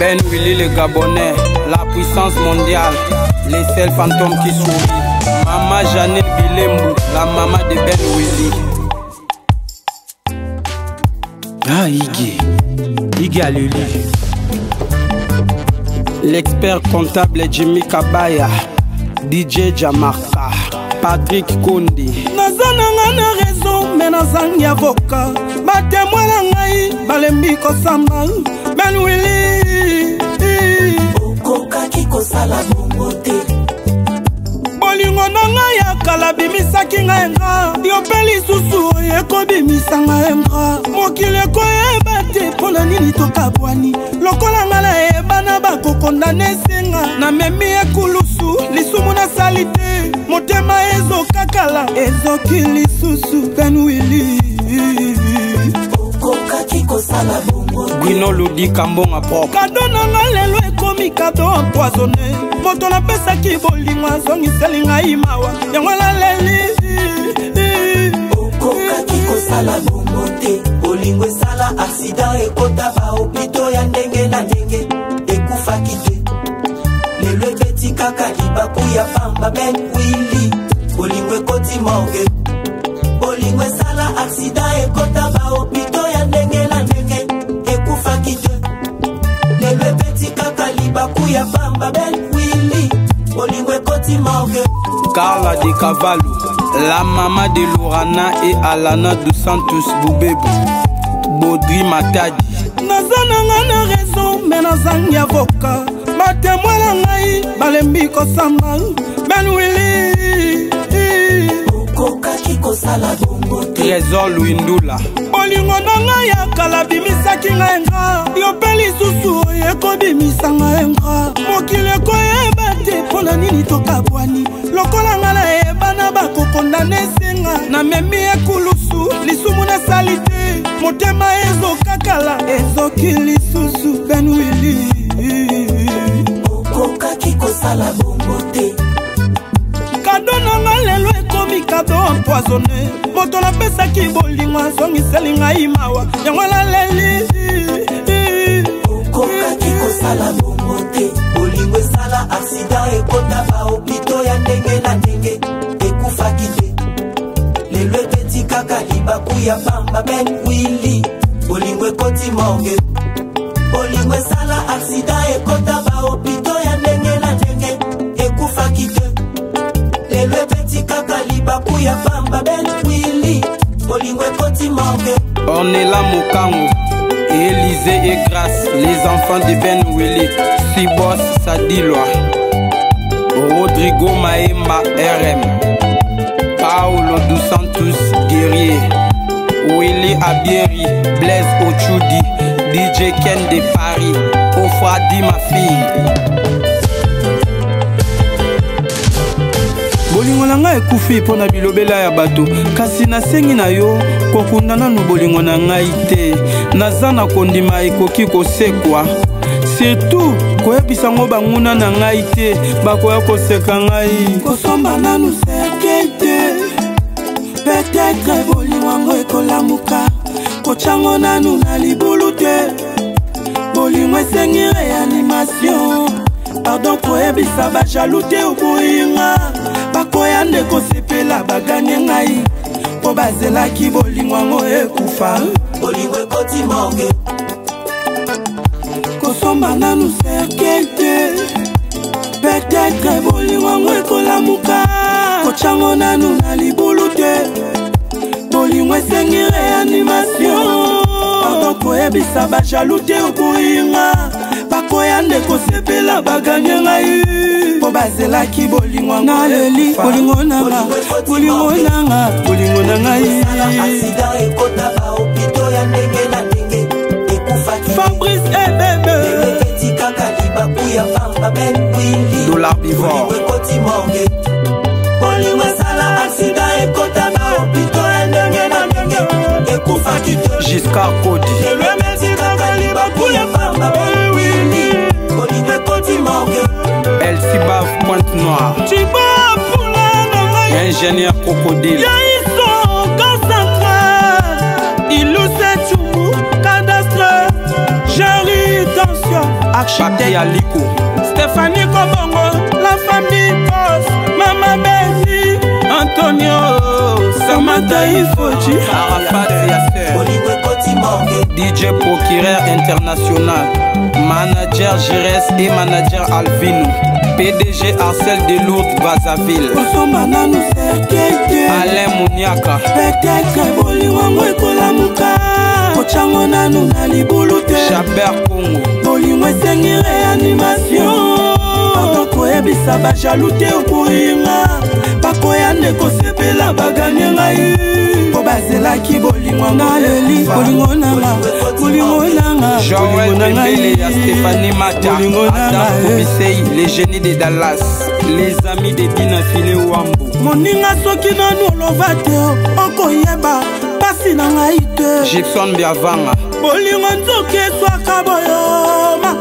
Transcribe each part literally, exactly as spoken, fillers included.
Ben Willy le Gabonais, la puissance mondiale, les seuls fantômes qui sourient. Maman Jeannette Bilembu, la maman de Ben Willy. Ah, Iggy, Iggy Aluli. L'expert comptable Jimmy Kabaya, D J Jamarka, Patrick Kondi. Nazana na raison, mais nazangi avocat. Batemoin na ngai, balembi kosamba. Ben Willy. Okoka kiko sala bongote. Bolingo na ngai ya kala bimisaki ngai nga. Diopeli susu eko bimisa ngai nga. Mokili koyeba te pona nini tokabwani. Lokola nga na ebana bakokondane senga. Na memi ekulusu lisumu na salite. Motema ezo kakala ezoki lisusu. Ben Willy. Okoka kiko sala bongote. Guino Ludi Kambonga propre. Kado na nga lelo ekomi kado empoisonné. Moto na pesa ki bolingo azongiseli ngai mawa. Yango laleli. Okoka kiko sala bongote. Bolingo sala accident ekota ba hopito ya ndenge na ndenge. Ekufaki te. Lelo ebeti kaka libaku ya pamba Ben Willy. Bolingo ekoti morgue. Bolingo sala accident ekota ba hopito ya ndenge na ndenge. Ekufaki te. Lelo ebeti kaka libaku ya pamba Ben Willy. Bolingo ekoti morgue. Carla de Cavallo, la maman de Lorana et Alana dos Santos Boubebu, Baudry Matadi. Nazana nga na raison, mais nazangi avocat. Batemoin na ngai, balembi kosamba. Ben Willy. Okoka kiko sala bongote. Trésor Louindula. Bolingo na ngai ya kala bimisaki ngai nga. Diopeli susu eko bimisa ngai nga. Mokili koyeba te pona nini tokabwani. Lokola nga na ebana bakokondane senga. Na memi ekulusu lisumu na salite. Motema ezo kakala ezoki lisusu. Ben Willy. Okoka kiko sala bongote. Kado na nga lelo ekomi kado empoisonné. Moto na pesa ki bolingo azongiseli ngai mawa. Yango laleli. Okoka kiko sala bongote. Bolingo sala accident ekota ba hopito ya ndenge na ndenge. Ekufaki te. Lelo ebeti kaka libaku ya pamba Ben Willy. Bolingo ekoti morgue. Bolingo sala accident ekota ba hopito ya ndenge na ndenge. Ekufaki te. Lelo ebeti kaka libaku ya pamba Ben Willy. Bolingo ekoti morgue. Ornella Mokango, Élisée et Grâce, les enfants de Ben Willy, Sibos Sadilwa, Rodrigo Maemba R M, Paulo dos Santos Guerrier, Willy Abieri, Blaise Ochudi, D J Ken de Paris, Ofradi ma fille. Bolingo na ngai ekufi mpo na bilobela ya bato. Kasi nasengi na yo kokunda nanu bolingo na ngai te. Naza na kondima ekoki kosekwa. Surtout koyebisa ngo banguna na ngai te. Bakoya koseka ngai. Kosomba nanu seke te. Peut-être bolingo yango ekolamuka. Kochango nanu na libulu te. Bolingo esengi réanimation. Pardon koyebisa ba jaloux te oboyinga. Bakoya nde kosepela baganye ngai. Po bazelaki bolingo yango ekufa. Bolingo ekoti morgue. Kosomba nanu seke te. Peut-être bolingo yango ekolamuka. Kochango nanu na libulu te. Bolingo esengi réanimation. Pardon koyebisa ba jaloux te oboyinga. Bakoya nde kosepela baganye ngai. Po bazelaki bolingo na leli. Bolingo nanga, bolingo nanga, bolingo na ngai. Accident ekota ba hopito ya ndenge na ndenge. Ekufaki Fabrice et bébé. ebeti kaka libaku ya pamba Ben Willy. Dollar Bivor. Bolingo ekoti morgue. Bolingo sala accident ekota ba hopito ya ndenge na ndenge. Ekufaki te. Giscard Cody. Lelo ebeti kaka libaku ya pamba Ben Willy. Bolingo ekoti morgue. El Sibaf Pointe Noire. Chiba Pula Nanga. Ingénieur Crocodile. Yaiso Concentré. Ilou Chumbu Cadastre. Jerry Tension. Papi Aliko, Stéphanie Kobongo, la famille Boss, Mama Benny, Antonio, Samantha Ifoji, Arafat Yasser, D J Procureur International, Manager Gires et Manager Alvino, P D G Arcel de Lourdes Brazzaville, Alain Mouniaka, Chabert Congo, Bolingo esengi réanimation koyebisa bajaloux te okoyinga bakoya nde kosepela baganye ngai po bazelaki bolingo nga leli bolingo nanga bolingo nanga Joël Dembélé ya Stéphanie Mata, Adam Kobisei, les génies de Dallas, les amis de Dina File Wambo. moninga soki nanu olova te okoyeba pasi na ngai te Gibson Biavanga, bolingo nzoki eswaka boyoma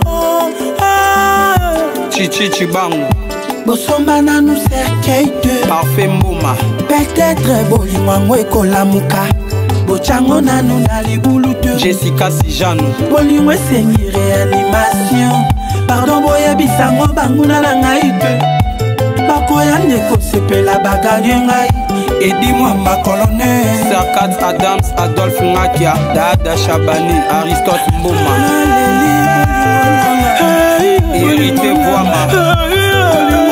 Chichi Chibangu, bosomba nanu cercueil te Parfait Mboma, peut-être bolingo yango ekolamuka bochango nanu na libulu te Jessica Sijano, bolingo esengi réanimation pardon boyebisango banguna na ngai te bakoya nde kosepela baganye ngai edi mwamba colonel Sarkat Adams, Adolphe Ngakia, Dada Chabani, Aristote Mboma, Hérité Boama,